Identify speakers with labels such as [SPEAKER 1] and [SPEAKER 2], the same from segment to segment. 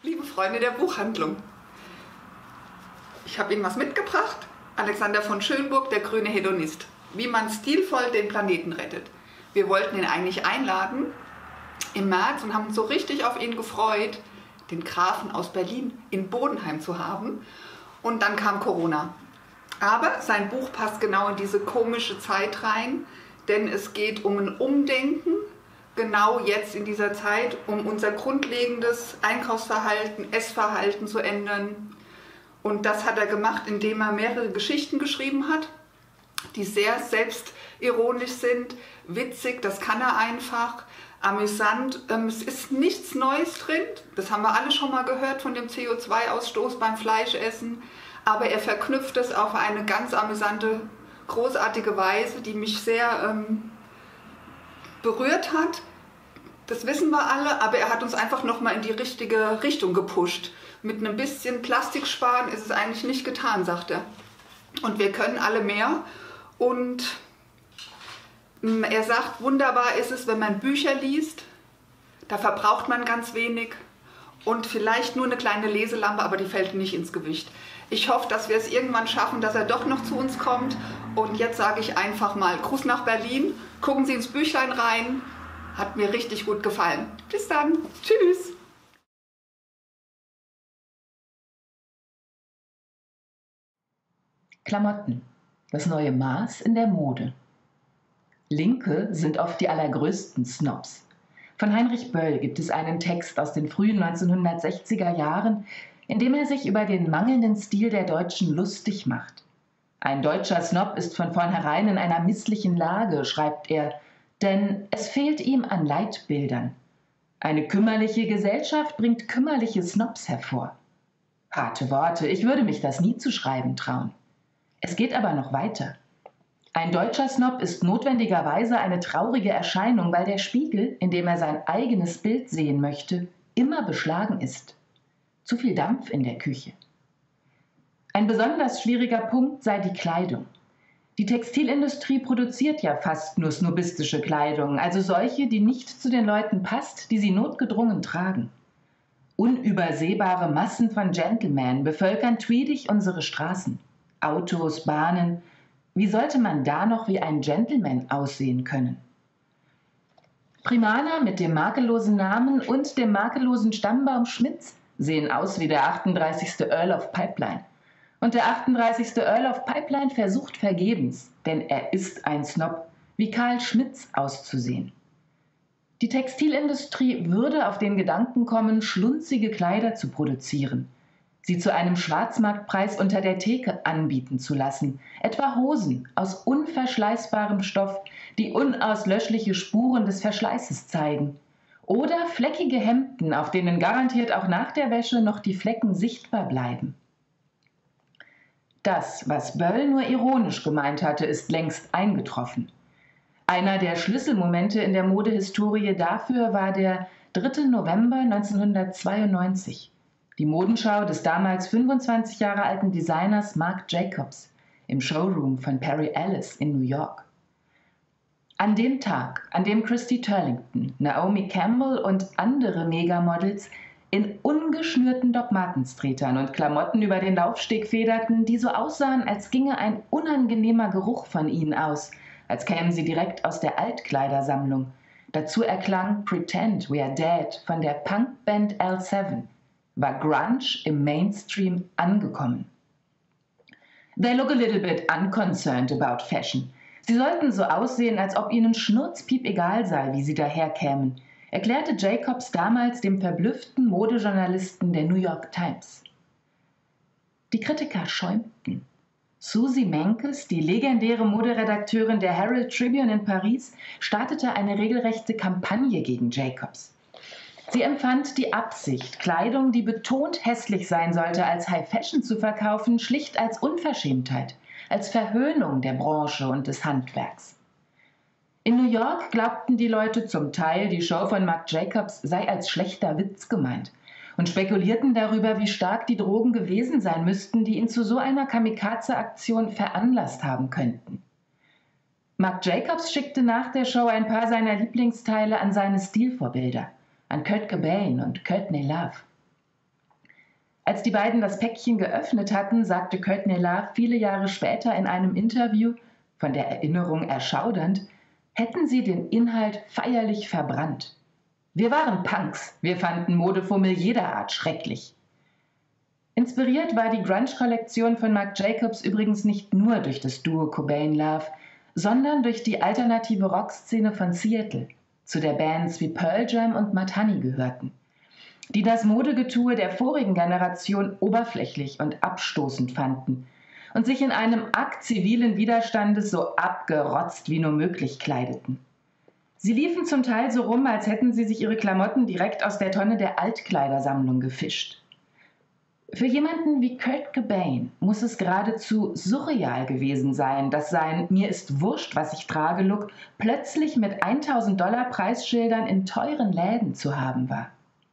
[SPEAKER 1] Liebe Freunde der Buchhandlung, ich habe Ihnen was mitgebracht. Alexander von Schönburg, der grüne Hedonist. Wie man stilvoll den Planeten rettet. Wir wollten ihn eigentlich einladen im März und haben uns so richtig auf ihn gefreut, den Grafen aus Berlin in Bodenheim zu haben. Und dann kam Corona. Aber sein Buch passt genau in diese komische Zeit rein, denn es geht um ein Umdenken, genau jetzt in dieser Zeit, um unser grundlegendes Einkaufsverhalten, Essverhalten zu ändern. Und das hat er gemacht, indem er mehrere Geschichten geschrieben hat, die sehr selbstironisch sind, witzig, das kann er einfach, amüsant. Es ist nichts Neues drin, das haben wir alle schon mal gehört von dem CO2-Ausstoß beim Fleischessen, aber er verknüpft es auf eine ganz amüsante, großartige Weise, die mich sehr berührt hat. Das wissen wir alle, aber er hat uns einfach nochmal in die richtige Richtung gepusht. Mit einem bisschen Plastik sparen ist es eigentlich nicht getan, sagt er. Und wir können alle mehr. Und er sagt, wunderbar ist es, wenn man Bücher liest. Da verbraucht man ganz wenig. Und vielleicht nur eine kleine Leselampe, aber die fällt nicht ins Gewicht. Ich hoffe, dass wir es irgendwann schaffen, dass er doch noch zu uns kommt. Und jetzt sage ich einfach mal Gruß nach Berlin. Gucken Sie ins Büchlein rein. Hat mir richtig gut gefallen. Bis dann. Tschüss.
[SPEAKER 2] Klamotten. Das neue Maß in der Mode. Linke sind oft die allergrößten Snobs. Von Heinrich Böll gibt es einen Text aus den frühen 1960er Jahren, in dem er sich über den mangelnden Stil der Deutschen lustig macht. Ein deutscher Snob ist von vornherein in einer misslichen Lage, schreibt er, denn es fehlt ihm an Leitbildern. Eine kümmerliche Gesellschaft bringt kümmerliche Snobs hervor. Harte Worte, ich würde mich das nie zu schreiben trauen. Es geht aber noch weiter. Ein deutscher Snob ist notwendigerweise eine traurige Erscheinung, weil der Spiegel, in dem er sein eigenes Bild sehen möchte, immer beschlagen ist. Zu viel Dampf in der Küche. Ein besonders schwieriger Punkt sei die Kleidung. Die Textilindustrie produziert ja fast nur snobistische Kleidung, also solche, die nicht zu den Leuten passt, die sie notgedrungen tragen. Unübersehbare Massen von Gentlemen bevölkern tweedig unsere Straßen. Autos, Bahnen. Wie sollte man da noch wie ein Gentleman aussehen können? Primaner mit dem makellosen Namen und dem makellosen Stammbaum Schmitz sehen aus wie der 38. Earl of Pipeline. Und der 38. Earl of Pipeline versucht vergebens, denn er ist ein Snob, wie Karl Schmitz auszusehen. Die Textilindustrie würde auf den Gedanken kommen, schlunzige Kleider zu produzieren, sie zu einem Schwarzmarktpreis unter der Theke anbieten zu lassen, etwa Hosen aus unverschleißbarem Stoff, die unauslöschliche Spuren des Verschleißes zeigen, oder fleckige Hemden, auf denen garantiert auch nach der Wäsche noch die Flecken sichtbar bleiben. Das, was Böll nur ironisch gemeint hatte, ist längst eingetroffen. Einer der Schlüsselmomente in der Modehistorie dafür war der 3. November 1992. Die Modenschau des damals 25 Jahre alten Designers Marc Jacobs im Showroom von Perry Ellis in New York. An dem Tag, an dem Christy Turlington, Naomi Campbell und andere Megamodels in ungeschnürten Doc Martens-Tretern und Klamotten über den Laufsteg federten, die so aussahen, als ginge ein unangenehmer Geruch von ihnen aus, als kämen sie direkt aus der Altkleidersammlung. Dazu erklang Pretend We Are Dead von der Punkband L7, war Grunge im Mainstream angekommen. They look a little bit unconcerned about fashion. Sie sollten so aussehen, als ob ihnen schnurzpiep egal sei, wie sie daherkämen, erklärte Jacobs damals dem verblüfften Modejournalisten der New York Times. Die Kritiker schäumten. Susie Menkes, die legendäre Moderedakteurin der Herald Tribune in Paris, startete eine regelrechte Kampagne gegen Jacobs. Sie empfand die Absicht, Kleidung, die betont hässlich sein sollte, als High Fashion zu verkaufen, schlicht als Unverschämtheit, als Verhöhnung der Branche und des Handwerks. In New York glaubten die Leute zum Teil, die Show von Marc Jacobs sei als schlechter Witz gemeint und spekulierten darüber, wie stark die Drogen gewesen sein müssten, die ihn zu so einer Kamikaze-Aktion veranlasst haben könnten. Marc Jacobs schickte nach der Show ein paar seiner Lieblingsteile an seine Stilvorbilder, an Kurt Cobain und Courtney Love. Als die beiden das Päckchen geöffnet hatten, sagte Courtney Love viele Jahre später in einem Interview, von der Erinnerung erschaudernd, hätten sie den Inhalt feierlich verbrannt. Wir waren Punks, wir fanden Modefummel jeder Art schrecklich. Inspiriert war die Grunge-Kollektion von Marc Jacobs übrigens nicht nur durch das Duo Cobain-Love, sondern durch die alternative Rockszene von Seattle, zu der Bands wie Pearl Jam und Mud Honey gehörten, die das Modegetue der vorigen Generation oberflächlich und abstoßend fanden und sich in einem Akt zivilen Widerstandes so abgerotzt wie nur möglich kleideten. Sie liefen zum Teil so rum, als hätten sie sich ihre Klamotten direkt aus der Tonne der Altkleidersammlung gefischt. Für jemanden wie Kurt Cobain muss es geradezu surreal gewesen sein, dass sein »Mir ist wurscht, was ich trage« Look plötzlich mit $1.000 Preisschildern in teuren Läden zu haben war.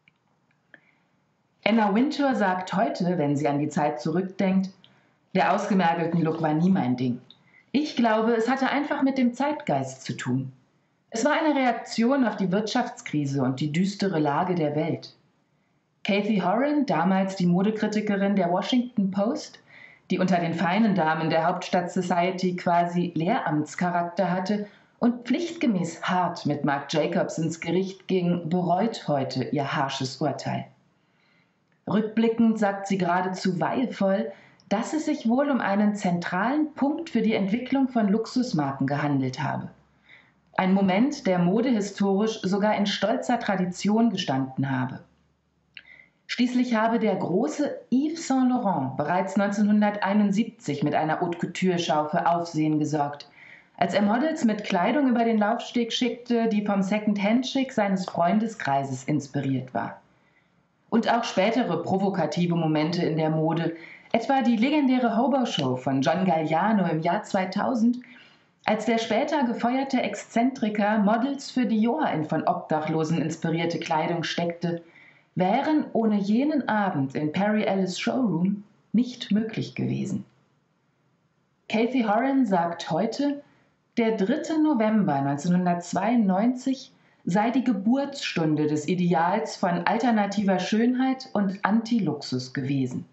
[SPEAKER 2] Anna Wintour sagt heute, wenn sie an die Zeit zurückdenkt, der ausgemergelten Look war nie mein Ding. Ich glaube, es hatte einfach mit dem Zeitgeist zu tun. Es war eine Reaktion auf die Wirtschaftskrise und die düstere Lage der Welt. Cathy Horan, damals die Modekritikerin der Washington Post, die unter den feinen Damen der Hauptstadt Society quasi Lehramtscharakter hatte und pflichtgemäß hart mit Marc Jacobs ins Gericht ging, bereut heute ihr harsches Urteil. Rückblickend sagt sie geradezu weihevoll, dass es sich wohl um einen zentralen Punkt für die Entwicklung von Luxusmarken gehandelt habe. Ein Moment, der modehistorisch sogar in stolzer Tradition gestanden habe. Schließlich habe der große Yves Saint Laurent bereits 1971 mit einer Haute-Couture-Schau für Aufsehen gesorgt, als er Models mit Kleidung über den Laufsteg schickte, die vom Second-Hand-Schick seines Freundeskreises inspiriert war. Und auch spätere provokative Momente in der Mode, etwa die legendäre Hobo-Show von John Galliano im Jahr 2000, als der später gefeuerte Exzentriker Models für Dior in von Obdachlosen inspirierte Kleidung steckte, wären ohne jenen Abend in Perry Ellis Showroom nicht möglich gewesen. Cathy Horan sagt heute, der 3. November 1992 sei die Geburtsstunde des Ideals von alternativer Schönheit und Anti-Luxus gewesen.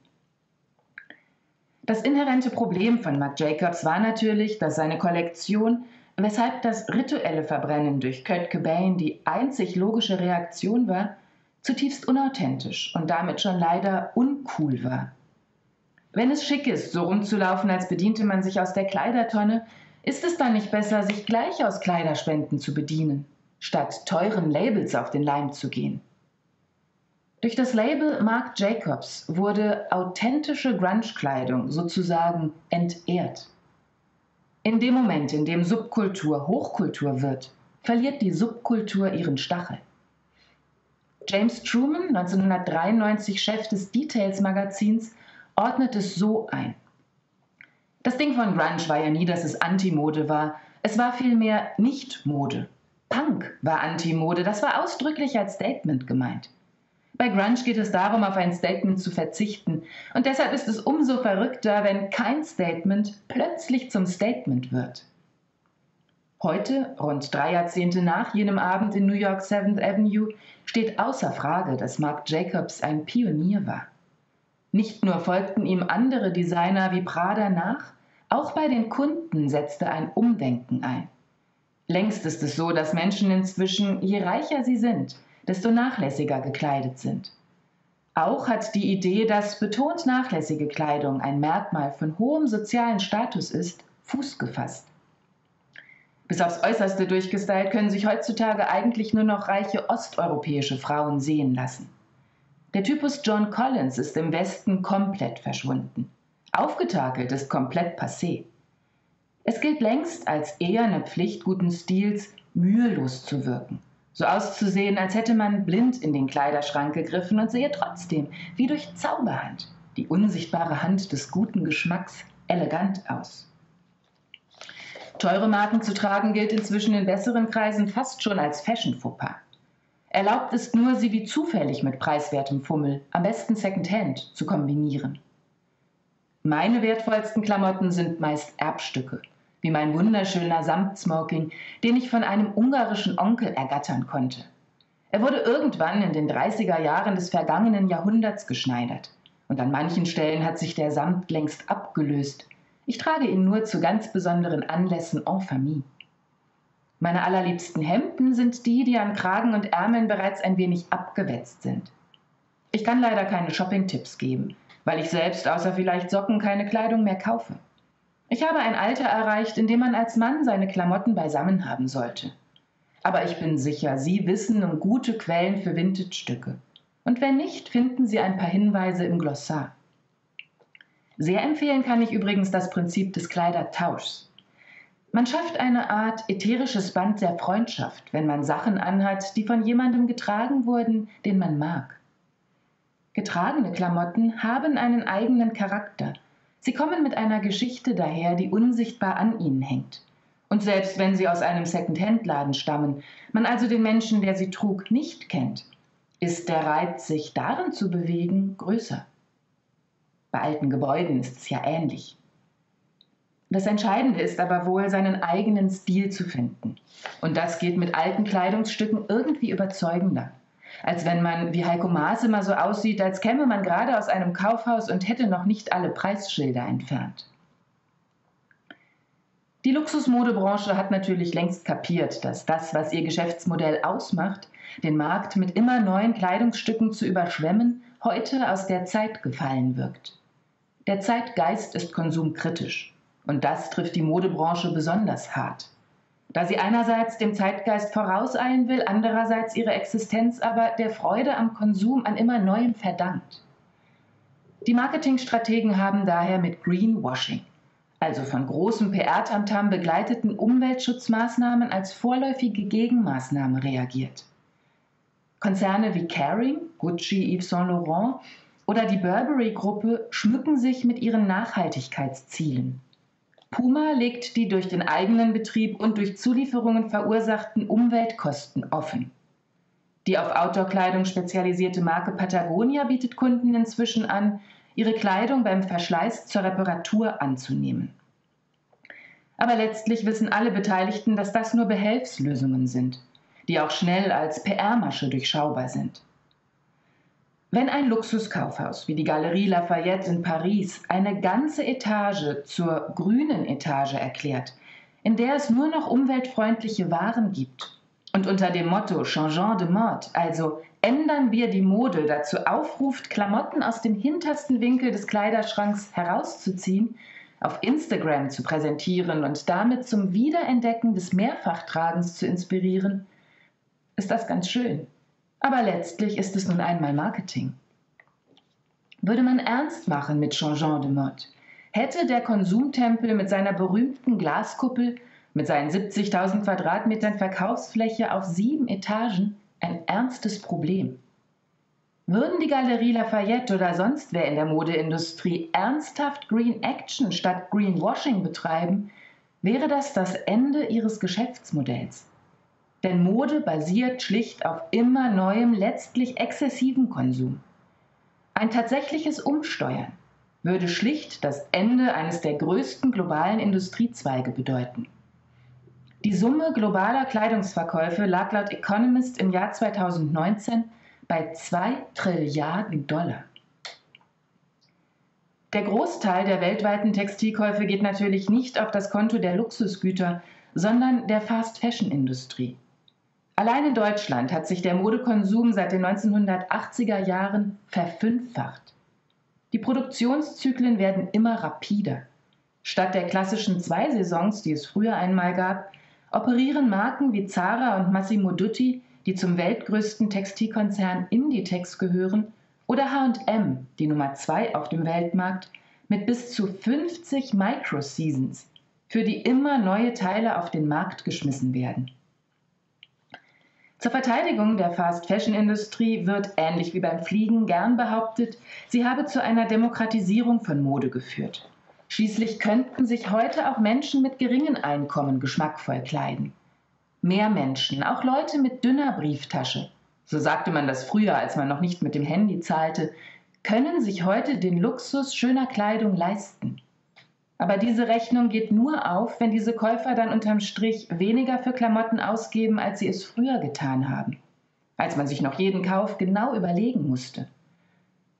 [SPEAKER 2] Das inhärente Problem von Marc Jacobs war natürlich, dass seine Kollektion, weshalb das rituelle Verbrennen durch Kurt Cobain die einzig logische Reaktion war, zutiefst unauthentisch und damit schon leider uncool war. Wenn es schick ist, so rumzulaufen, als bediente man sich aus der Kleidertonne, ist es dann nicht besser, sich gleich aus Kleiderspenden zu bedienen, statt teuren Labels auf den Leim zu gehen? Durch das Label Marc Jacobs wurde authentische Grunge-Kleidung sozusagen entehrt. In dem Moment, in dem Subkultur Hochkultur wird, verliert die Subkultur ihren Stachel. James Truman, 1993 Chef des Details-Magazins, ordnet es so ein. Das Ding von Grunge war ja nie, dass es Anti-Mode war. Es war vielmehr Nicht-Mode. Punk war Anti-Mode, das war ausdrücklich als Statement gemeint. Bei Grunge geht es darum, auf ein Statement zu verzichten. Und deshalb ist es umso verrückter, wenn kein Statement plötzlich zum Statement wird. Heute, rund 3 Jahrzehnte nach jenem Abend in New York 7th Avenue, steht außer Frage, dass Marc Jacobs ein Pionier war. Nicht nur folgten ihm andere Designer wie Prada nach, auch bei den Kunden setzte ein Umdenken ein. Längst ist es so, dass Menschen inzwischen, je reicher sie sind, desto nachlässiger gekleidet sind. Auch hat die Idee, dass betont nachlässige Kleidung ein Merkmal von hohem sozialen Status ist, Fuß gefasst. Bis aufs Äußerste durchgestylt können sich heutzutage eigentlich nur noch reiche osteuropäische Frauen sehen lassen. Der Typus Joan Collins ist im Westen komplett verschwunden. Aufgetakelt ist komplett passé. Es gilt längst als eherne Pflicht guten Stils, mühelos zu wirken. So auszusehen, als hätte man blind in den Kleiderschrank gegriffen und sehe trotzdem, wie durch Zauberhand, die unsichtbare Hand des guten Geschmacks, elegant aus. Teure Marken zu tragen gilt inzwischen in besseren Kreisen fast schon als Fashion-Fauxpas. Erlaubt ist nur, sie wie zufällig mit preiswertem Fummel, am besten Secondhand, zu kombinieren. Meine wertvollsten Klamotten sind meist Erbstücke, wie mein wunderschöner Samtsmoking, den ich von einem ungarischen Onkel ergattern konnte. Er wurde irgendwann in den 30er Jahren des vergangenen Jahrhunderts geschneidert Und an manchen Stellen hat sich der Samt längst abgelöst. Ich trage ihn nur zu ganz besonderen Anlässen en famille. Meine allerliebsten Hemden sind die, die an Kragen und Ärmeln bereits ein wenig abgewetzt sind. Ich kann leider keine Shopping-Tipps geben, weil ich selbst außer vielleicht Socken keine Kleidung mehr kaufe. Ich habe ein Alter erreicht, in dem man als Mann seine Klamotten beisammen haben sollte. Aber ich bin sicher, Sie wissen um gute Quellen für Vintage-Stücke. Und wenn nicht, finden Sie ein paar Hinweise im Glossar. Sehr empfehlen kann ich übrigens das Prinzip des Kleidertauschs. Man schafft eine Art ätherisches Band der Freundschaft, wenn man Sachen anhat, die von jemandem getragen wurden, den man mag. Getragene Klamotten haben einen eigenen Charakter. Sie kommen mit einer Geschichte daher, die unsichtbar an ihnen hängt. Und selbst wenn sie aus einem Second-Hand-Laden stammen, man also den Menschen, der sie trug, nicht kennt, ist der Reiz, sich darin zu bewegen, größer. Bei alten Gebäuden ist es ja ähnlich. Das Entscheidende ist aber wohl, seinen eigenen Stil zu finden. Und das geht mit alten Kleidungsstücken irgendwie überzeugender. Als wenn man, wie Heiko Maas immer so aussieht, als käme man gerade aus einem Kaufhaus und hätte noch nicht alle Preisschilder entfernt. Die Luxusmodebranche hat natürlich längst kapiert, dass das, was ihr Geschäftsmodell ausmacht, den Markt mit immer neuen Kleidungsstücken zu überschwemmen, heute aus der Zeit gefallen wirkt. Der Zeitgeist ist konsumkritisch und das trifft die Modebranche besonders hart, da sie einerseits dem Zeitgeist vorauseilen will, andererseits ihre Existenz aber der Freude am Konsum an immer Neuem verdankt. Die Marketingstrategen haben daher mit Greenwashing, also von großem PR-Tamtam begleiteten Umweltschutzmaßnahmen als vorläufige Gegenmaßnahme reagiert. Konzerne wie Kering, Gucci, Yves Saint Laurent oder die Burberry-Gruppe schmücken sich mit ihren Nachhaltigkeitszielen. Puma legt die durch den eigenen Betrieb und durch Zulieferungen verursachten Umweltkosten offen. Die auf Outdoor-Kleidung spezialisierte Marke Patagonia bietet Kunden inzwischen an, ihre Kleidung beim Verschleiß zur Reparatur anzunehmen. Aber letztlich wissen alle Beteiligten, dass das nur Behelfslösungen sind, die auch schnell als PR-Masche durchschaubar sind. Wenn ein Luxuskaufhaus wie die Galerie Lafayette in Paris eine ganze Etage zur grünen Etage erklärt, in der es nur noch umweltfreundliche Waren gibt und unter dem Motto Changeons de mode, also ändern wir die Mode, dazu aufruft, Klamotten aus dem hintersten Winkel des Kleiderschranks herauszuziehen, auf Instagram zu präsentieren und damit zum Wiederentdecken des Mehrfachtragens zu inspirieren, ist das ganz schön. Aber letztlich ist es nun einmal Marketing. Würde man ernst machen mit Changeons de mode, hätte der Konsumtempel mit seiner berühmten Glaskuppel, mit seinen 70.000 Quadratmetern Verkaufsfläche auf 7 Etagen ein ernstes Problem. Würden die Galerie Lafayette oder sonst wer in der Modeindustrie ernsthaft Green Action statt Greenwashing betreiben, wäre das das Ende ihres Geschäftsmodells. Denn Mode basiert schlicht auf immer neuem, letztlich exzessivem Konsum. Ein tatsächliches Umsteuern würde schlicht das Ende eines der größten globalen Industriezweige bedeuten. Die Summe globaler Kleidungsverkäufe lag laut Economist im Jahr 2019 bei 2 Trilliarden $. Der Großteil der weltweiten Textilkäufe geht natürlich nicht auf das Konto der Luxusgüter, sondern der Fast-Fashion-Industrie. Allein in Deutschland hat sich der Modekonsum seit den 1980er Jahren verfünffacht. Die Produktionszyklen werden immer rapider. Statt der klassischen 2 Saisons, die es früher einmal gab, operieren Marken wie Zara und Massimo Dutti, die zum weltgrößten Textilkonzern Inditex gehören, oder H&M, die Nummer 2 auf dem Weltmarkt, mit bis zu 50 Micro-Seasons, für die immer neue Teile auf den Markt geschmissen werden. Zur Verteidigung der Fast-Fashion-Industrie wird, ähnlich wie beim Fliegen, gern behauptet, sie habe zu einer Demokratisierung von Mode geführt. Schließlich könnten sich heute auch Menschen mit geringen Einkommen geschmackvoll kleiden. Mehr Menschen, auch Leute mit dünner Brieftasche, so sagte man das früher, als man noch nicht mit dem Handy zahlte, können sich heute den Luxus schöner Kleidung leisten. Aber diese Rechnung geht nur auf, wenn diese Käufer dann unterm Strich weniger für Klamotten ausgeben, als sie es früher getan haben, als man sich noch jeden Kauf genau überlegen musste.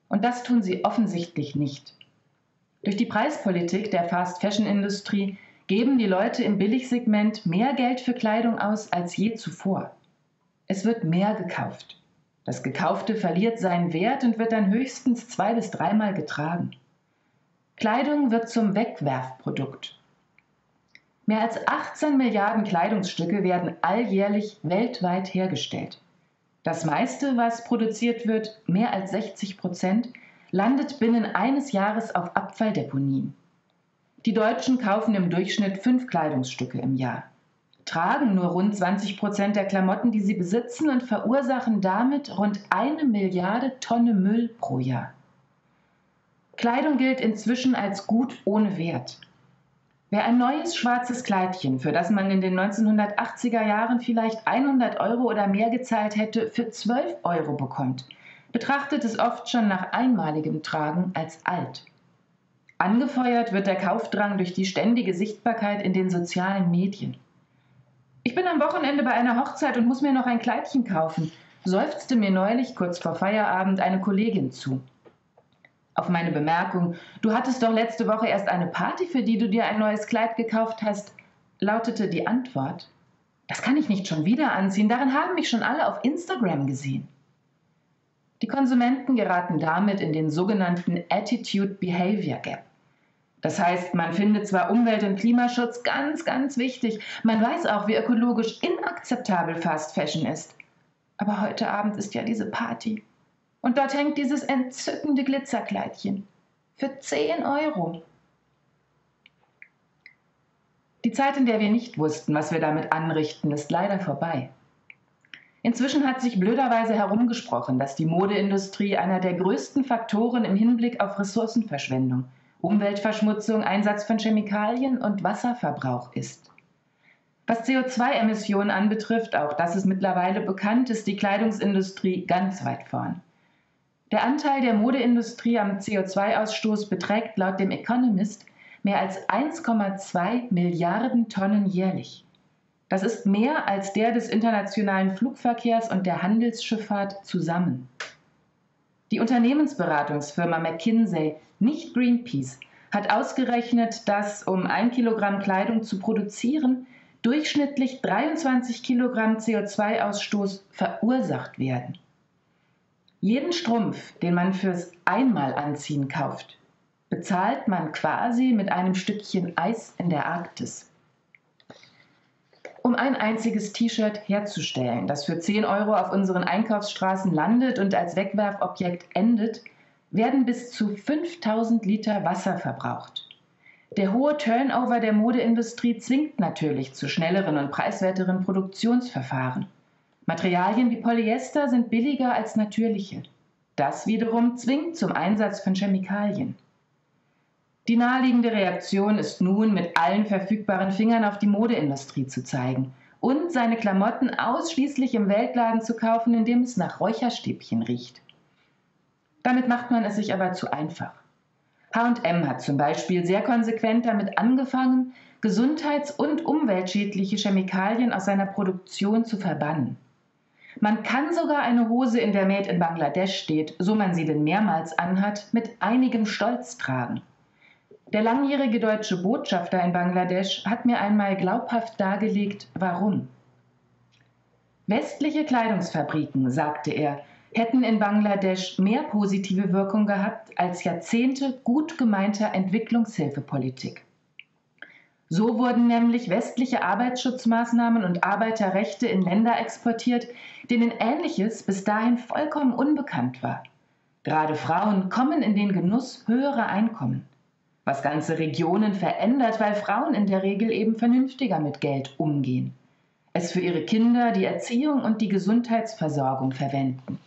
[SPEAKER 2] Und das tun sie offensichtlich nicht. Durch die Preispolitik der Fast-Fashion-Industrie geben die Leute im Billigsegment mehr Geld für Kleidung aus als je zuvor. Es wird mehr gekauft. Das Gekaufte verliert seinen Wert und wird dann höchstens 2- bis 3-mal getragen. Kleidung wird zum Wegwerfprodukt. Mehr als 18 Milliarden Kleidungsstücke werden alljährlich weltweit hergestellt. Das meiste, was produziert wird, mehr als 60%, landet binnen eines Jahres auf Abfalldeponien. Die Deutschen kaufen im Durchschnitt 5 Kleidungsstücke im Jahr, tragen nur rund 20% der Klamotten, die sie besitzen, und verursachen damit rund 1 Milliarde Tonnen Müll pro Jahr. Kleidung gilt inzwischen als Gut ohne Wert. Wer ein neues schwarzes Kleidchen, für das man in den 1980er Jahren vielleicht 100 € oder mehr gezahlt hätte, für 12 € bekommt, betrachtet es oft schon nach einmaligem Tragen als alt. Angefeuert wird der Kaufdrang durch die ständige Sichtbarkeit in den sozialen Medien. Ich bin am Wochenende bei einer Hochzeit und muss mir noch ein Kleidchen kaufen, seufzte mir neulich kurz vor Feierabend eine Kollegin zu. Auf meine Bemerkung, du hattest doch letzte Woche erst eine Party, für die du dir ein neues Kleid gekauft hast, lautete die Antwort: Das kann ich nicht schon wieder anziehen, darin haben mich schon alle auf Instagram gesehen. Die Konsumenten geraten damit in den sogenannten Attitude-Behavior Gap. Das heißt, man findet zwar Umwelt- und Klimaschutz ganz, ganz wichtig, man weiß auch, wie ökologisch inakzeptabel Fast Fashion ist. Aber heute Abend ist ja diese Party. Und dort hängt dieses entzückende Glitzerkleidchen. Für 10 €. Die Zeit, in der wir nicht wussten, was wir damit anrichten, ist leider vorbei. Inzwischen hat sich blöderweise herumgesprochen, dass die Modeindustrie einer der größten Faktoren im Hinblick auf Ressourcenverschwendung, Umweltverschmutzung, Einsatz von Chemikalien und Wasserverbrauch ist. Was CO2-Emissionen anbetrifft, auch das ist mittlerweile bekannt, ist die Kleidungsindustrie ganz weit vorn. Der Anteil der Modeindustrie am CO2-Ausstoß beträgt laut dem Economist mehr als 1,2 Milliarden Tonnen jährlich. Das ist mehr als der des internationalen Flugverkehrs und der Handelsschifffahrt zusammen. Die Unternehmensberatungsfirma McKinsey, nicht Greenpeace, hat ausgerechnet, dass, um 1 Kilogramm Kleidung zu produzieren, durchschnittlich 23 Kilogramm CO2-Ausstoß verursacht werden. Jeden Strumpf, den man fürs Einmalanziehen kauft, bezahlt man quasi mit einem Stückchen Eis in der Arktis. Um ein einziges T-Shirt herzustellen, das für 10 € auf unseren Einkaufsstraßen landet und als Wegwerfobjekt endet, werden bis zu 5000 Liter Wasser verbraucht. Der hohe Turnover der Modeindustrie zwingt natürlich zu schnelleren und preiswerteren Produktionsverfahren. Materialien wie Polyester sind billiger als natürliche. Das wiederum zwingt zum Einsatz von Chemikalien. Die naheliegende Reaktion ist nun, mit allen verfügbaren Fingern auf die Modeindustrie zu zeigen und seine Klamotten ausschließlich im Weltladen zu kaufen, in dem es nach Räucherstäbchen riecht. Damit macht man es sich aber zu einfach. H&M hat zum Beispiel sehr konsequent damit angefangen, gesundheits- und umweltschädliche Chemikalien aus seiner Produktion zu verbannen. Man kann sogar eine Hose, in der Made in Bangladesch steht, so man sie denn mehrmals anhat, mit einigem Stolz tragen. Der langjährige deutsche Botschafter in Bangladesch hat mir einmal glaubhaft dargelegt, warum. Westliche Kleidungsfabriken, sagte er, hätten in Bangladesch mehr positive Wirkung gehabt als Jahrzehnte gut gemeinter Entwicklungshilfepolitik. So wurden nämlich westliche Arbeitsschutzmaßnahmen und Arbeiterrechte in Länder exportiert, denen Ähnliches bis dahin vollkommen unbekannt war. Gerade Frauen kommen in den Genuss höherer Einkommen, was ganze Regionen verändert, weil Frauen in der Regel eben vernünftiger mit Geld umgehen, es für ihre Kinder, die Erziehung und die Gesundheitsversorgung verwenden.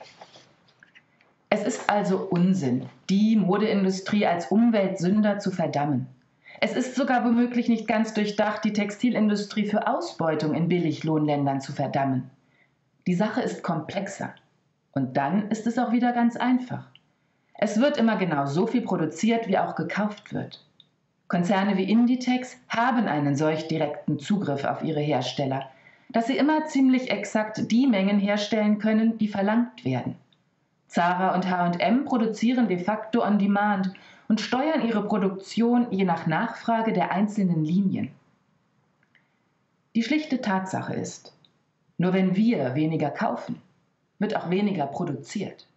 [SPEAKER 2] Es ist also Unsinn, die Modeindustrie als Umweltsünder zu verdammen. Es ist sogar womöglich nicht ganz durchdacht, die Textilindustrie für Ausbeutung in Billiglohnländern zu verdammen. Die Sache ist komplexer. Und dann ist es auch wieder ganz einfach. Es wird immer genau so viel produziert, wie auch gekauft wird. Konzerne wie Inditex haben einen solch direkten Zugriff auf ihre Hersteller, dass sie immer ziemlich exakt die Mengen herstellen können, die verlangt werden. Zara und H&M produzieren de facto on demand und steuern ihre Produktion je nach Nachfrage der einzelnen Linien. Die schlichte Tatsache ist, nur wenn wir weniger kaufen, wird auch weniger produziert.